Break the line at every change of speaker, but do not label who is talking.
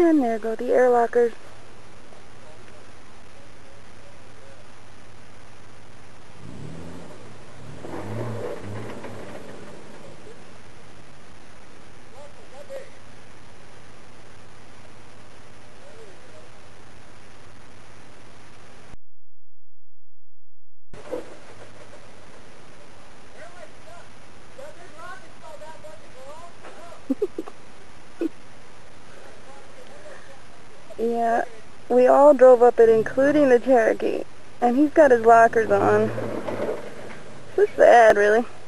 And there go the air lockers. Yeah, we all drove up it, including the Cherokee, and he's got his lockers on. It's so sad, really.